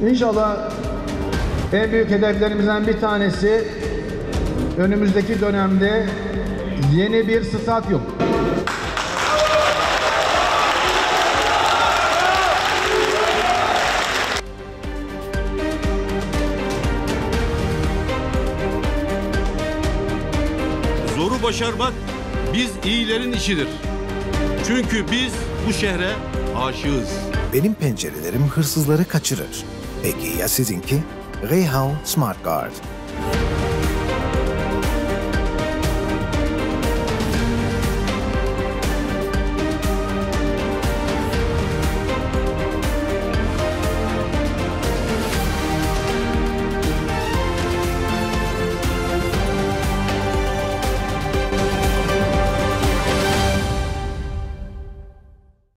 İnşallah en büyük hedeflerimizden bir tanesi önümüzdeki dönemde yeni bir stadyum. Zoru başarmak biz iyilerin işidir. Çünkü biz bu şehre aşığız. Benim pencerelerim hırsızları kaçırır. Peki ya sizinki? Rehau Smart Guard.